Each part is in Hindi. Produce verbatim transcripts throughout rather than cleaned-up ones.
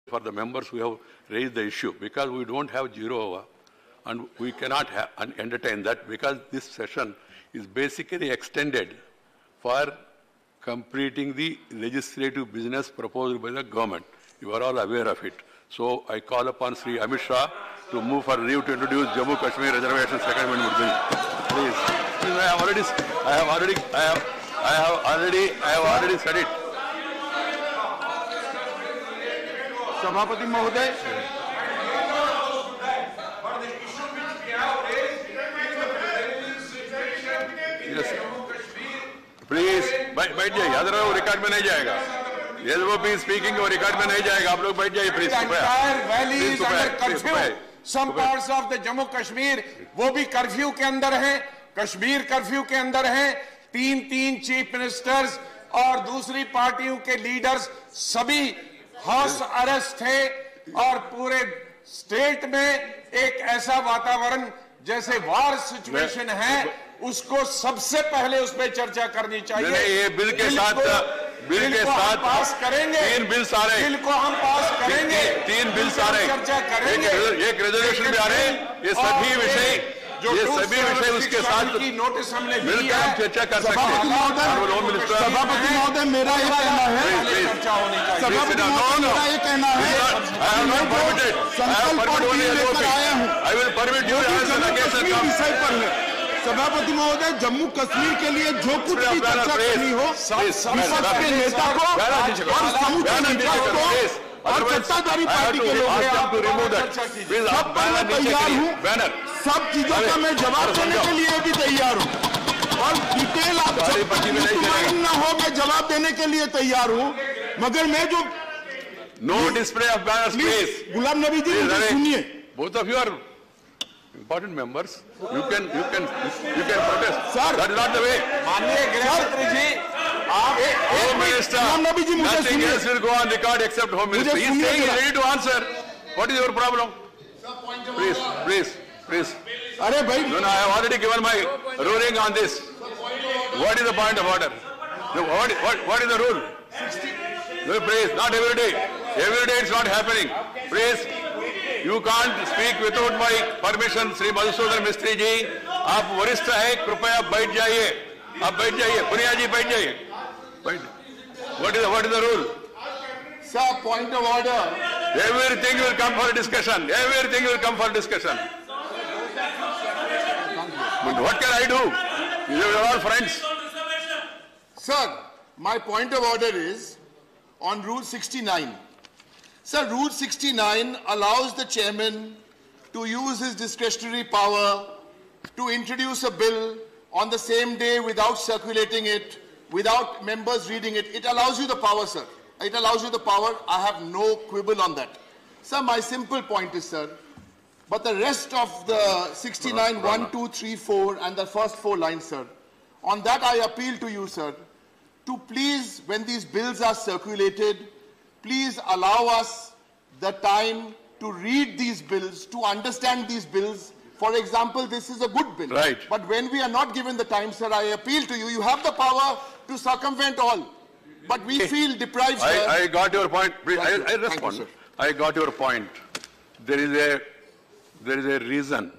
for the members who have raised the issue, because we don't have zero hour and we cannot have, entertain that, because this session is basically extended for completing the legislative business proposed by the government. You are all aware of it. So I call upon Sri Amit Shah to move for review to introduce Jammu Kashmir Reservation Second Amendment Bill. Please. Please, I have already, I have already, I have, I have already, I have already said it. सभापति महोदय, प्लीज बैठ जाइए, अदरवाइज रिकॉर्ड में नहीं जाएगा। एसओपी स्पीकिंग और रिकॉर्ड में नहीं जाएगा, आप लोग बैठ जाइए please. Some parts of the Jammu Kashmir वो भी कर्फ्यू के अंदर हैं, कश्मीर कर्फ्यू के अंदर हैं। तीन तीन चीफ मिनिस्टर्स और दूसरी पार्टियों के लीडर्स सभी हाउस अरेस्ट थे और पूरे स्टेट में एक ऐसा वातावरण जैसे वार सिचुएशन है, उसको सबसे पहले उस पर चर्चा करनी चाहिए। नहीं, ये बिल के साथ बिल के साथ पास करेंगे, तीन बिल सारे बिल को हम पास करेंगे, तीन बिल सारे चर्चा करेंगे, एक रेजोल्यूशन भी आ रहे हैं। ये सभी विषय ये सभी विषय उसके साथ की नोटिस हमने मिलकर हम चर्चा कर सकते हैं। सभापति महोदय, मेरा ये कहना है, चर्चा होनी चाहिए। सभापति महोदय, मेरा ये कहना है, आई विल परमिट यू विषय पर है। सभापति महोदय, जम्मू कश्मीर के लिए जो कुछ भी चर्चा करनी हो, विपक्ष के नेता को और समूचे विपक्ष को और सत्ताधारी पार्टी के लोग सब पर मैं तैयार हूँ, सब चीजों का मैं जवाब देने के लिए भी तैयार हूँ और डिटेल आप न हो, मैं जवाब देने के लिए तैयार हूँ। मगर मैं जो no display of banners please, Ghulam Nabi ji मुझे सुनिए। Both of you are important members, you can you can you can protest, sir, that is not the way. माननीय गृहमंत्री जी, आप Home Minister, नबी जी मुझे nothing else will go on record except Home Minister. He is saying he is ready to answer. What is your problem? Please, please, please. अरे भाई, no, no, I have already given my ruling on this. What is the point of order? What what what is the rule? No, please, not every day. Every day it's not happening. Please. You can't speak without my permission, Shri Madhusudan मिस्त्री जी। आप वरिष्ठ है, कृपया बैठ जाइए, आप बैठ जाइए, पुनिया जी बैठ जाइए, बैठ। What is the, what is the rule? Sir, point of order. Everything will come for discussion. Everything will come for discussion. But what can I do? You are all friends. Sir, my point of order is on Rule sixty-nine. Sir, Rule sixty-nine allows the chairman to use his discretionary power to introduce a bill on the same day without circulating it, without members reading it. It allows you the power, sir. It allows you the power. I have no quibble on that. Sir, my simple point is, sir, but the rest of the sixty-nine, one, two, three, four, and the first four lines, sir, on that I appeal to you, sir, to please, when these bills are circulated, please allow us the time to read these bills, to understand these bills. For example, this is a good bill. Right. But when we are not given the time, sir, I appeal to you. You have the power to circumvent all. But we feel deprived, sir. I, I got your point. Please, I, I respond. You, I got your point. There is a there is a reason.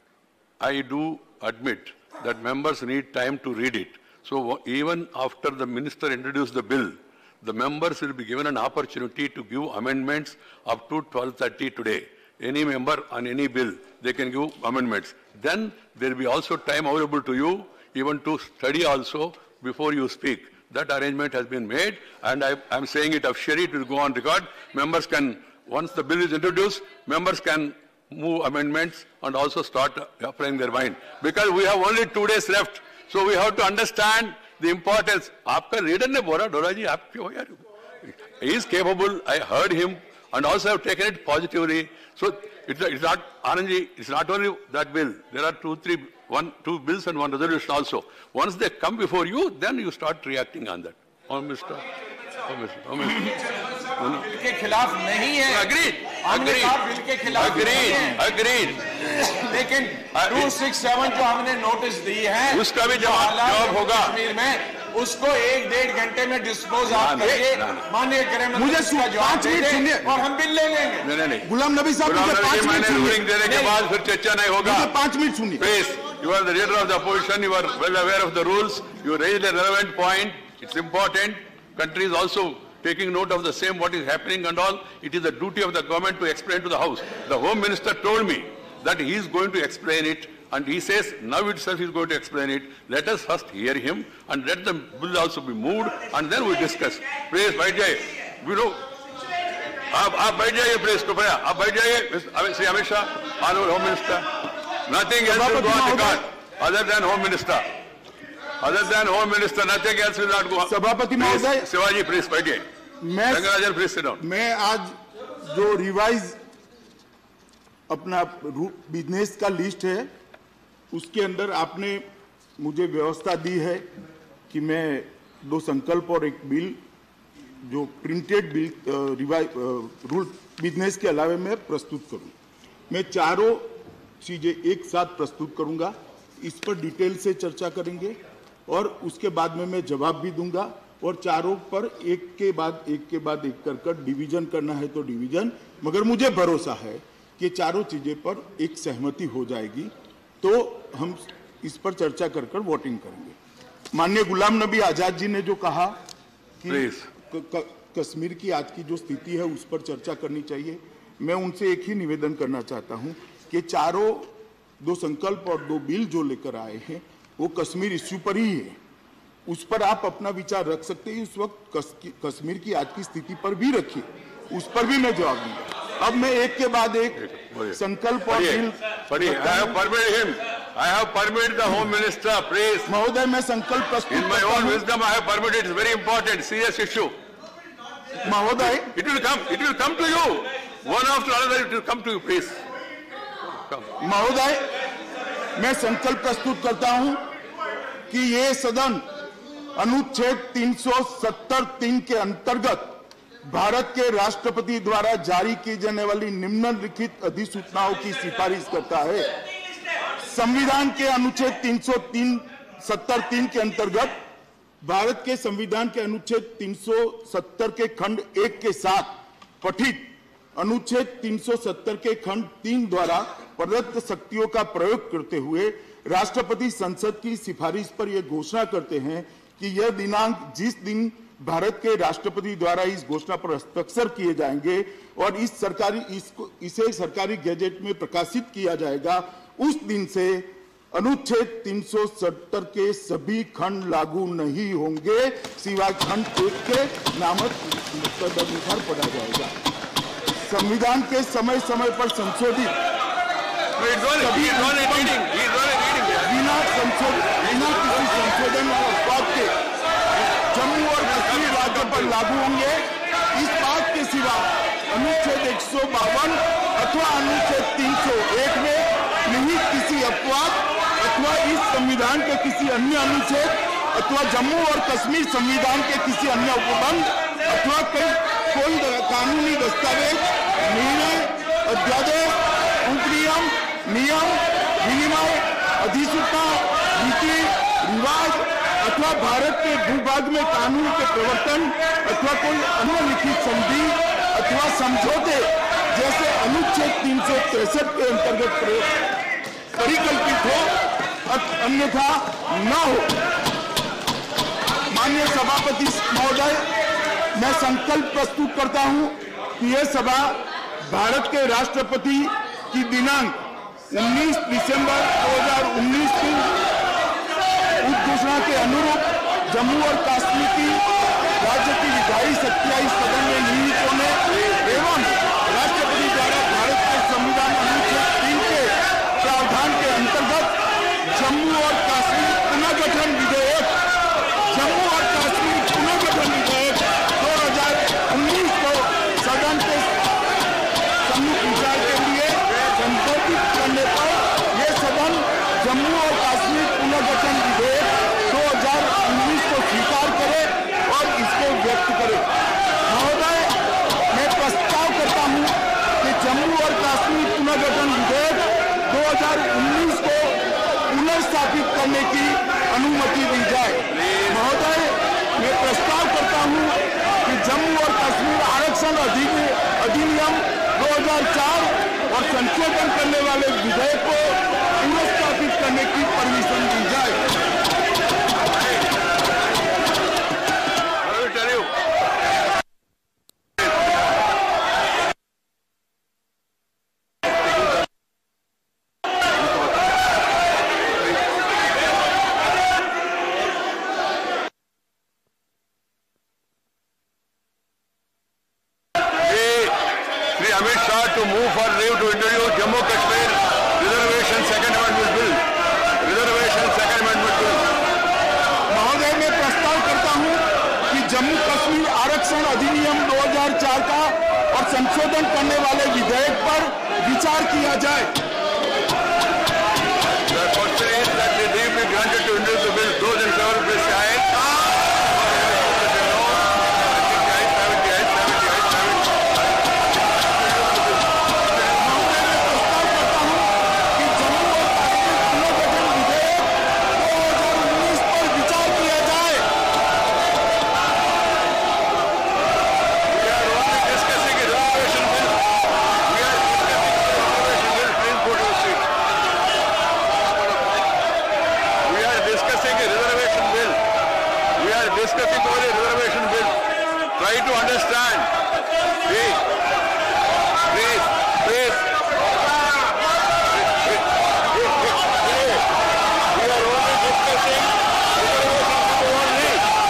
I do admit that members need time to read it. So even after the minister introduced the bill, the members will be given an opportunity to give amendments up to twelve thirty today. Any member on any bill, they can give amendments. Then there will be also time available to you even to study also before you speak. That arrangement has been made, and I am saying it officially, it will go on record. Members can, once the bill is introduced, members can move amendments and also start applying their mind. Because we have only two days left, so we have to understand the importance. Aapka reader ne bola, Dora ji, aap kyo yaar? He is capable. I heard him, and also have taken it positively. So it's, it's not Anand ji, it's not only that bill. There are two, three, one, two bills and one resolution also. Once they come before you, then you start reacting on that. Oh, Mister Oh, Mister Oh, Mister bill के खिलाफ नहीं है। Agreed. हमने Agreed. कहा बिल के खिलाफ नहीं Agreed. है। Agreed. लेकिन टू सिक्स सेवन जो हमने नोटिस दी है, उसका भी जवाब जवाब होगा। कश्मीर में उसको एक डेढ़ घंटे में डिस्पोज आप करिए, माननीय गृह मुझे पांच मिनट सुनिए और हम बिल ले लेंगे। नहीं नहीं गुलाम नबी साहब, मुझे पांच मिनट सुनिए, देने के बाद फिर चर्चा नहीं होगा। मुझे पांच मिनट सुनिए। Please, you are the leader of the opposition. You are well aware of the rules. You raised a relevant point. It's important. Country is also taking note of the same what is happening and all. It is the duty of the government to explain to the House. The Home Minister told me that he is going to explain it, and he says now itself he is going to explain it. Let us first hear him and let the bill also be moved, and then we discuss. Please, बैठ जाइए. You know, आप आप बैठ जाइए प्लीज कृपया. आप बैठ जाइए. Shri Amit Shah, Honourable Home Minister. Nothing else will go on the card other than Home Minister. Other than Home Minister, nothing else will not go on. सभापति महोदय, शिवाजी प्लीज बैठिए. मैं रंगराजन प्लीज सिट डाउन. मैं आज जो रिवाइज अपना बिजनेस का लिस्ट है उसके अंदर आपने मुझे व्यवस्था दी है कि मैं दो संकल्प और एक बिल जो printed bill revise rule business के अलावे मैं प्रस्तुत करूं. मैं चारों चीजें एक साथ प्रस्तुत करूंगा. इस पर डिटेल से चर्चा करेंगे और उसके बाद में मैं जवाब भी दूंगा और चारों पर एक के बाद एक के बाद एक कर कर डिवीजन करना है तो डिवीजन. मगर मुझे भरोसा है कि चारों चीजें पर एक सहमति हो जाएगी तो हम इस पर चर्चा कर कर वोटिंग करेंगे. माननीय गुलाम नबी आजाद जी ने जो कहा कि क, क, कश्मीर की आज की जो स्थिति है उस पर चर्चा करनी चाहिए, मैं उनसे एक ही निवेदन करना चाहता हूं कि चारों दो संकल्प और दो बिल जो लेकर आए हैं वो कश्मीर इश्यू पर ही है. उस पर आप अपना विचार रख सकते हैं. उस वक्त कश्मीर की आज की स्थिति पर भी रखिए, उस पर भी मैं जवाब दूंगा. अब मैं एक के बाद एक संकल्प और bill I have permitted the Home Minister, please. महोदय, मैं संकल्प प्रस्तुत In my own wisdom, I have permitted. It's very important, serious issue. महोदय, it will come. It will come to you. One after another, it will come to you, please. महोदय, मैं संकल्प प्रस्तुत करता हूं कि ये सदन अनुच्छेद तीन सौ सत्तर तीन के अंतर्गत भारत के राष्ट्रपति द्वारा जारी की जाने वाली निम्नलिखित अधिसूचनाओं की सिफारिश करता है. संविधान के अनुच्छेद तीन सौ सत्तर तीन के अंतर्गत भारत के संविधान के अनुच्छेद तीन सौ सत्तर के खंड एक के साथ पठित अनुच्छेद तीन सौ सत्तर के खंड तीन द्वारा प्रदत्त शक्तियों का प्रयोग करते हुए राष्ट्रपति संसद की सिफारिश पर यह घोषणा करते हैं कि यह दिनांक जिस दिन भारत के राष्ट्रपति द्वारा इस घोषणा पर हस्ताक्षर किए जाएंगे और इस सरकारी इसको इसे सरकारी गैजेट में प्रकाशित किया जाएगा, उस दिन से अनुच्छेद तीन सौ सत्तर के सभी खंड लागू नहीं होंगे सिवाय खंड एक के नामक तदनुसार पढ़ा जाएगा. संविधान के समय समय पर संशोधित बिना बिना किसी संशोधन और अपवाद के जम्मू और कश्मीर राज्य पर लागू होंगे. इस बात के सिवा अनुच्छेद एक सौ बावन अथवा अनुच्छेद तीन सौ एक में निहित किसी अपवाद अथवा इस संविधान के किसी अन्य अनुच्छेद अथवा जम्मू और कश्मीर संविधान के किसी अन्य उपबंध अथवा कोई कानूनी दस्तावेज, निर्णय, अध्यादेश, उपनियम, नियम, विनिमय, अधिसूचना, रीति रिवाज अथवा भारत के भूभाग में कानून के प्रवर्तन अथवा कोई अन्य लिखित संधि अथवा समझौते जैसे अनुच्छेद तीन सौ तिरसठ के अंतर्गत परिकल्पित हो अन्यथा न हो. माननीय सभापति महोदय, मैं संकल्प प्रस्तुत करता हूं कि यह सभा भारत के राष्ट्रपति की दिनांक उन्नीस दिसंबर दो हज़ार उन्नीस की उद्घोषणा के अनुरूप जम्मू और कश्मीर की राज्य की विधायी शक्तियां इस सदन में निहित होने एवं राष्ट्रपति द्वारा भारत के संविधान अनुच्छेद तीन के प्रावधान के अंतर्गत जम्मू और कश्मीर पुनर्गठन विधेयक जम्मू और कश्मीर पुनर्गठन विधेयक दो हजार उन्नीस को सदन के सम्मुख विचार के लिए संशोधित करने पर यह सदन जम्मू और कश्मीर पुनर्गठन विधेयक दो हजार उन्नीस को स्वीकार करे और इसको व्यक्त करे. महोदय, मैं प्रस्ताव करता हूं कि जम्मू और कश्मीर पुनर्गठन विधेयक दो हजार उन्नीस को पुनर्स्थापित करने की अनुमति दी जाए. महोदय, जम्मू और कश्मीर आरक्षण अधिनियम दो हज़ार चार और संशोधन करने वाले विधेयक को पुनर्स्थापित करने की परमिशन दी जाए। Amit Shah to move for leave to introduce Jammu Kashmir Reservation Second Amendment Bill. Reservation Second Amendment Bill. महोदय, मैं प्रस्ताव करता हूं कि जम्मू कश्मीर आरक्षण अधिनियम दो हज़ार चार का और संशोधन करने वाले विधेयक पर विचार किया जाए। The question is that the leave be granted to introduce the bill. Those in favor, please say aye. Discussing over the reservation bill. Try to understand. Please, please, please. We are only discussing reservation bill only.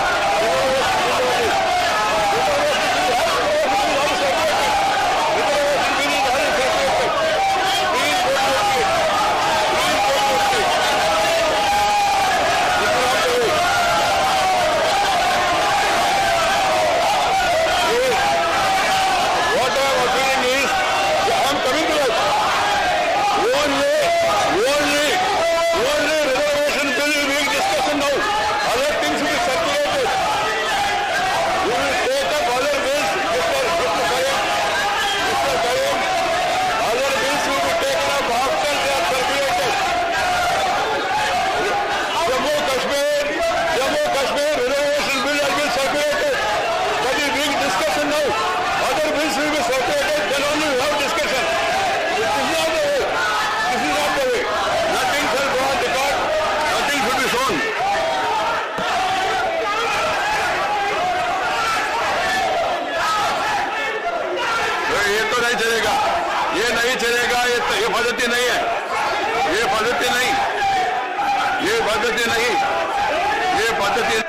ये नहीं चलेगा, ये ये पद्धति नहीं है, ये पद्धति नहीं, ये पद्धति नहीं, ये पद्धति